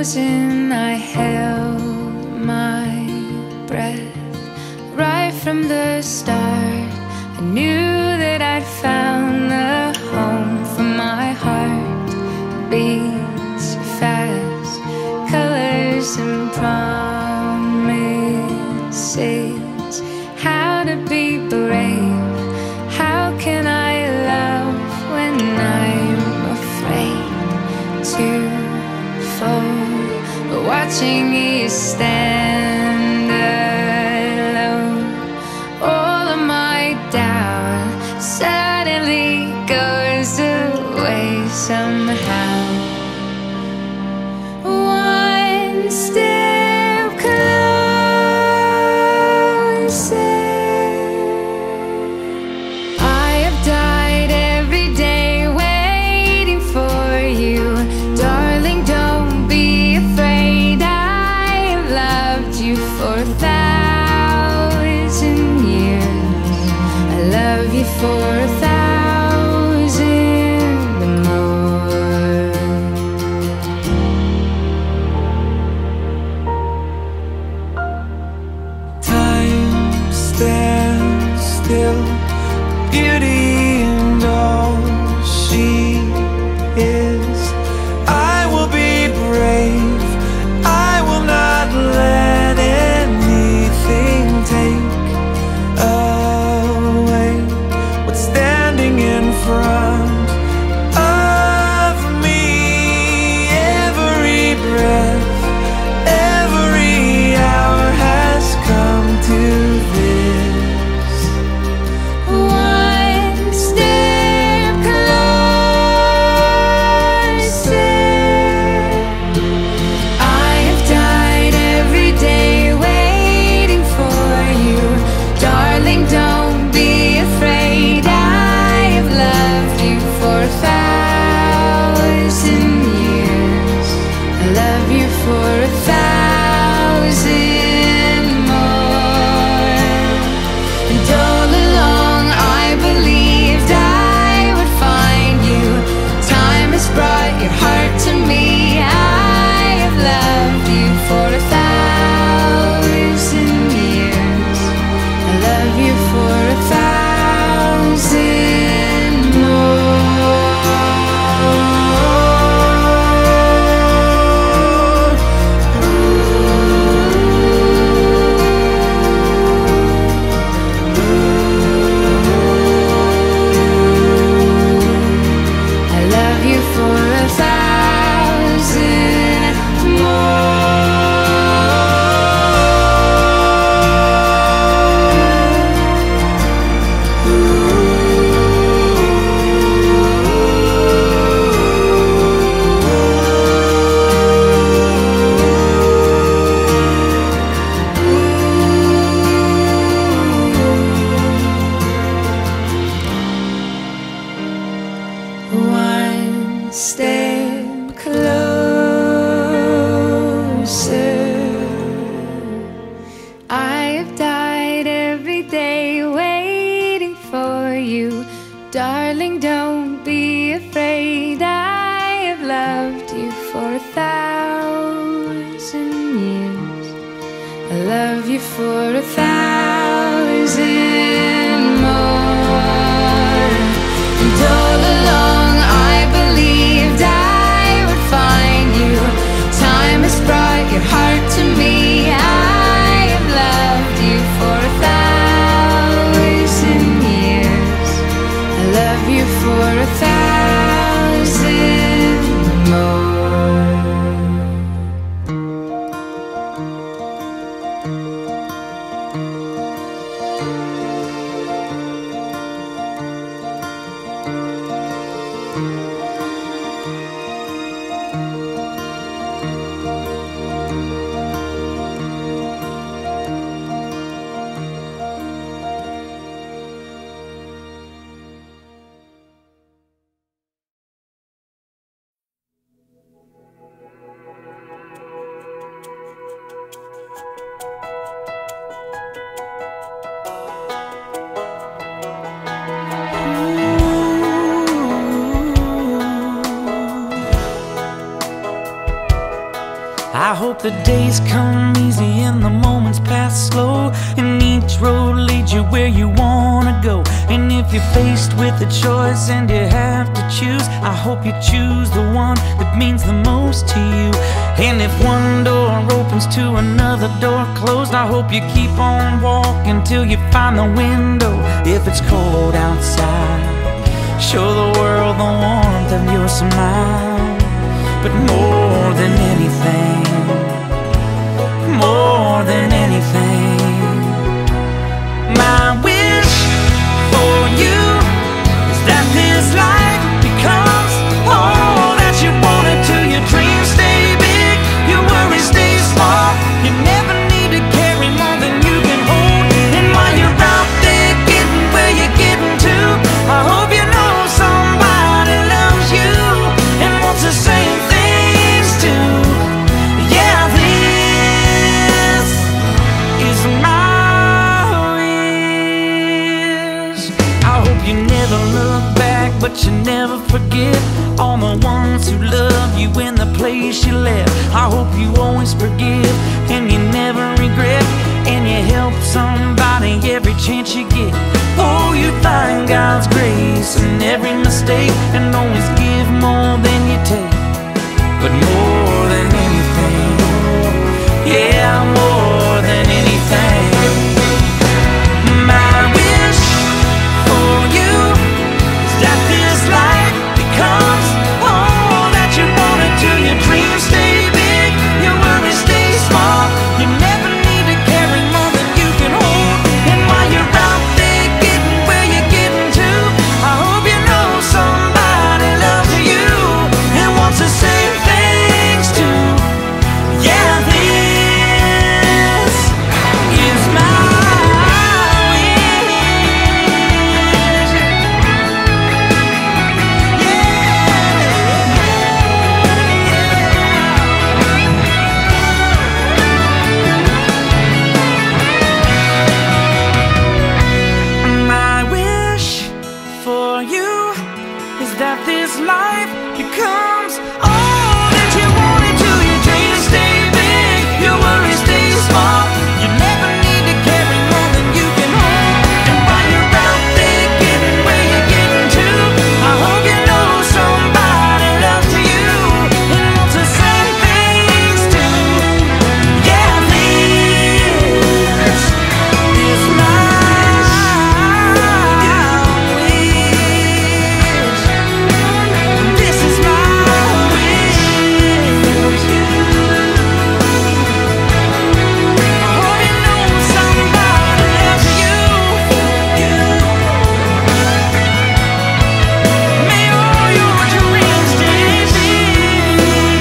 frozen, I held my breath. Right from the start, I knew that I'd found the home for my heart. Beats fast, colors and promises. How to be brave, how can I love when I'm afraid to fall? Watching you stand alone, all of my doubt suddenly goes away somehow. One step closer. I have died every day waiting for you. Darling, don't be afraid. I have loved you for 1,000 years. I love you for 1,000 more. Time stands still, beauty and all she is. I will be brave, I will not let anything take away what's standing in front of me. Every breath, every hour has come to this. One step closer. I have died every day waiting for you. Darling, don't be afraid. I have loved you for 1,000 years. I love you for 1,000 more. And all along I believed I would find you. Time has brought your heart to me. I have loved you for 1,000 years. I love you for 1,000 more. I love you for 1,000 I hope the days come easy and the moments pass slow, and each road leads you where you wanna go. And if you're faced with a choice and you have to choose, I hope you choose the one that means the most to you. And if one door opens to another door closed, I hope you keep on walking till you find the window. If it's cold outside, show the world the warmth of your smile. But more than anything, more than anything, my wish for you is that this life becomes all that you wanted to. Your dreams stay big, your worries stay small. You never need to carry more than you can hold. And while you're out there getting where you're getting to, I hope you know somebody loves you and wants the same things too. Yeah, this is my wish. I hope you never look back, but you never forget all the ones who love you in the place you left. I hope you always forgive and you never regret, and you help somebody every chance you get. Oh, you find God's grace in every mistake, and always give more than you take. But more than anything, yeah, more than anything, my wish for you is that this life becomes all that you wanted to. Your dreams stay big, your worries stay small. You never need to carry more than you can hold. And while you're out there getting where you're getting to, I hope you know somebody loves you and wants the same things too. Yeah, this is my wish. My wish for you is that this life becomes all that you wanted to. Your dreams stay big, your worries stay small. You never need to carry more than you can hold. And while you're out there getting where you're getting to, I hope you know somebody loves you and wants the same things too. Yeah, this is my wish. This is my wish. I hope you know somebody loves you. May all your dreams stay big.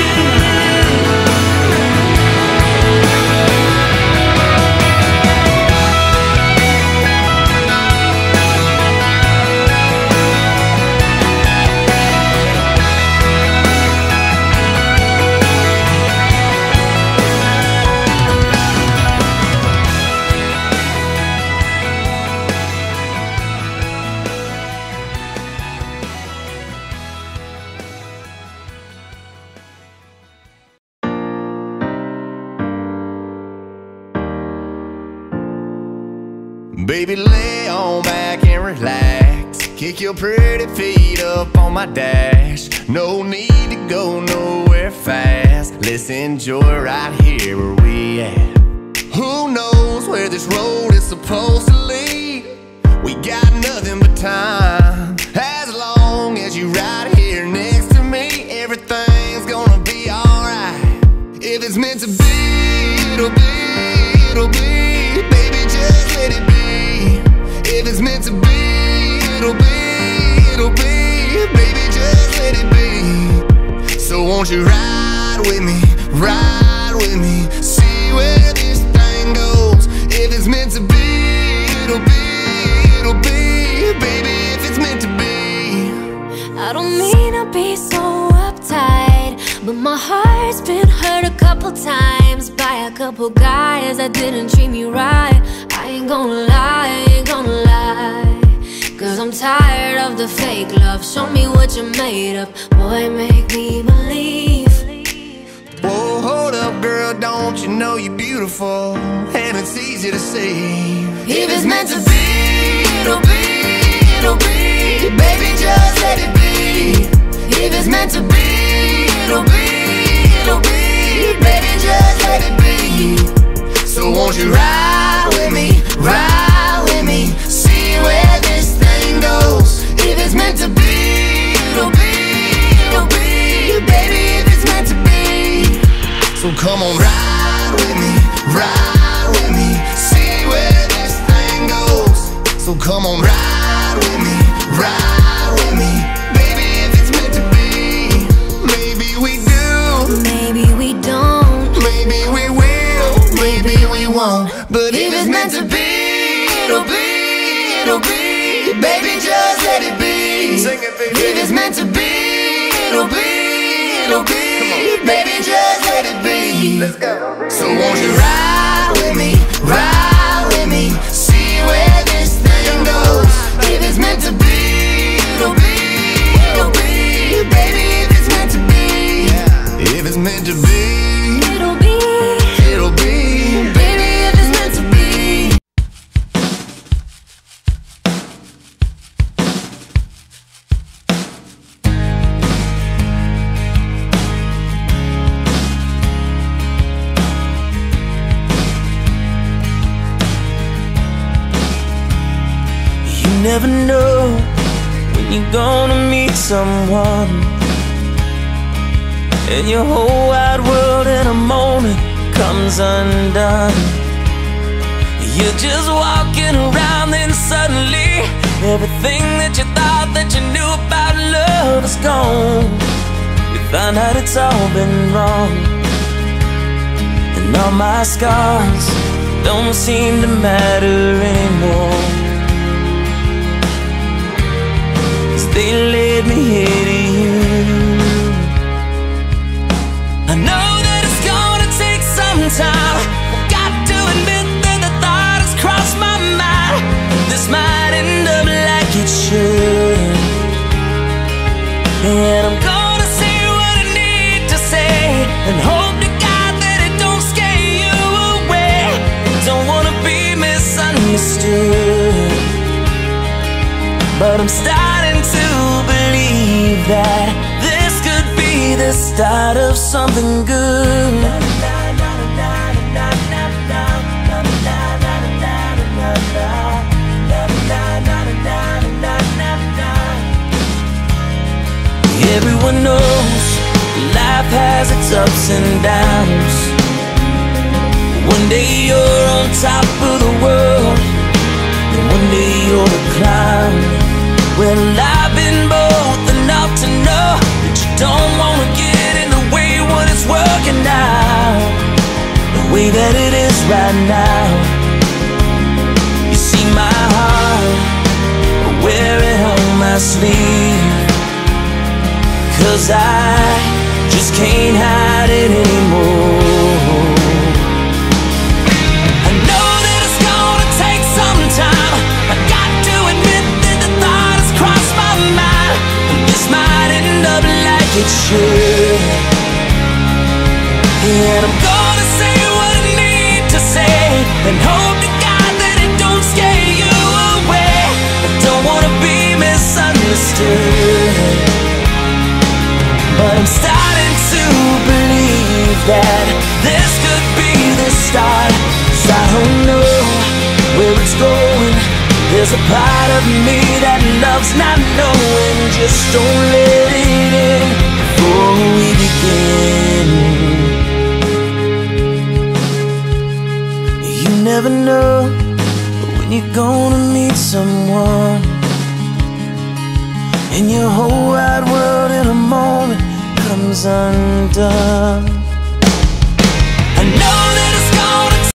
Baby, lay on back and relax. Kick your pretty feet up on my dash. No need to go nowhere fast. Let's enjoy right here where we at. Who knows where this road is supposed to lead? We got nothing but time. As long as you right here next to me, everything's gonna be alright. If it's meant to be, it'll be, it'll be. Baby, just let it be. If it's meant to be, it'll be, it'll be. Baby, just let it be. So won't you ride with me, ride with me, see where this thing goes. If it's meant to be, it'll be, it'll be. Baby, if it's meant to be. I don't mean to be so uptight, but my heart's been hurt a couple times by a couple guys that didn't treat me right. I ain't gonna lie, I ain't gonna lie, 'cause I'm tired of the fake love. Show me what you're made of, boy, make me believe. Whoa, hold up, girl. know you're beautiful, and it's easy to see. If it's meant to be, it'll be, it'll be. Baby, just let it be. If it's meant to be, it'll be, it'll be. Baby, just let it be. So won't you ride with me, Ride with me, see where this thing goes. If it's meant to be, it'll be, it'll be. Baby, if it's meant to be. so come on, ride with me, see where this thing goes. So come on, ride with me, baby, if it's meant to be. Maybe we do, Maybe we don't, maybe we will, maybe we won't. But if it's meant to be, it'll be, it'll be. Baby, just let it be. Sing it, baby. If it's meant to be, it'll be, it'll be. Baby, just let it be. Let's go. So won't you ride with me, see where this thing goes. If it's meant to be, it'll be, it'll be. Baby, if it's meant to be, If it's meant to be, it'll be, it'll be. baby, if it's meant to be. You never know when you're gonna meet someone, and your whole wide world in a moment comes undone. You're just walking around, then suddenly everything that you thought that you knew about love is gone. You find out it's all been wrong, and all my scars don't seem to matter anymore. They led me here to you. I know that it's gonna take some time. I've got to admit that the thought has crossed my mind. This might end up like it should, and I'm gonna say what I need to say, and hope to God that it don't scare you away. Don't wanna be misunderstood, but I'm starting to believe that this could be the start of something good. Everyone knows life has its ups and downs. One day you're on top of the world, and one day you're a clown. Well, I've been both enough to know that you don't want to get in the way when it's working out the way that it is right now. You see my heart, I wear it on my sleeve, 'cause I just can't hide it anymore. I know that it's gonna take some time. I got to admit that the thought has crossed my mind, and this might end up like it should, and I'm gonna say what I need to say, and hope to God that it don't scare you away. I don't wanna be misunderstood, but I'm starting to believe that this could be the start. 'Cause I don't know where it's going. There's a part of me that loves not knowing. Just don't let it in before we begin. You never know when you're gonna meet someone, and your whole wide world in a moment comes undone.